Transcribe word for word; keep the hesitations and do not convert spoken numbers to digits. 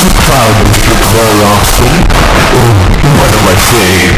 proud of Mister Clay Austin. Oh, what am I saying?